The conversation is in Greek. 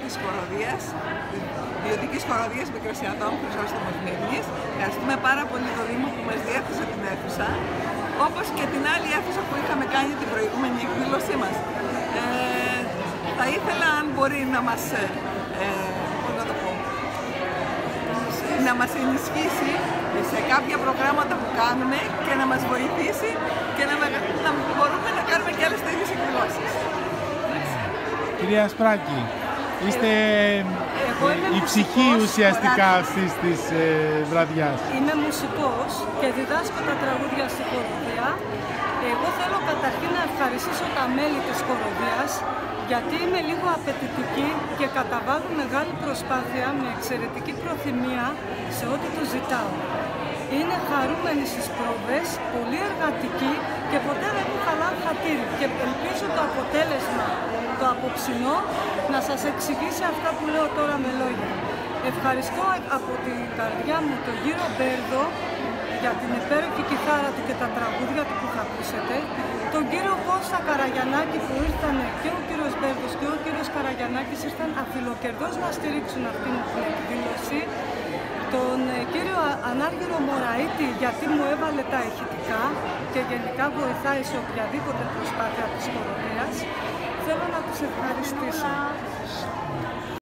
της χοροδίας, Ιδιωτικής Χοροδίας Μικρασιατών Χρυσόστομος Μύρνης. Ευχαριστούμε πάρα πολύ το Δήμο που μας διέθεσε την αίθουσα, όπως και την άλλη αίθουσα που είχαμε κάνει την προηγούμενη εκδήλωσή μας. Θα ήθελα, αν μπορεί, να μας ενισχύσει σε κάποια προγράμματα που κάνουμε και να μας βοηθήσει και να μπορούμε να κάνουμε και άλλες τέτοιες εκδηλώσεις. Κυρία Σπράκη, είστε η ψυχή ουσιαστικά αυτής της βραδιάς. Είμαι μουσικός και διδάσκω τα τραγούδια στη χοροδία. Εγώ θέλω καταρχήν να ευχαριστήσω τα μέλη της χοροδίας, γιατί είμαι λίγο απαιτητική και καταβάλω μεγάλη προσπάθεια με εξαιρετική προθυμία σε ό,τι τους ζητάω. Είναι χαρούμενοι στις πρόβες, πολύ εργατικοί και ποτέ δεν μου χαλάνε χατήρι. Και ελπίζω το αποτέλεσμα, το απόψινό, να σας εξηγήσει αυτά που λέω τώρα με λόγια. Ευχαριστώ από την καρδιά μου τον κύριο Μπέρδο για την υπέροχη κιθάρα του και τα τραγούδια του που θα ακούσετε, τον κύριο Κώστα Καραγιαννάκη που ήρθαν, και ο κύριος Μπέρδος και ο κύριος Καραγιαννάκης ήρθαν αφιλοκερδώς να στηρίξουν αυτήν την εκδήλωση, τον κύριο Ανάργυρο Μωραΐτη γιατί μου έβαλε τα ηχητικά και γενικά βοηθάει σε οποιαδήποτε προσπάθεια της χοροδίας. Θέλω να τους ευχαριστήσω.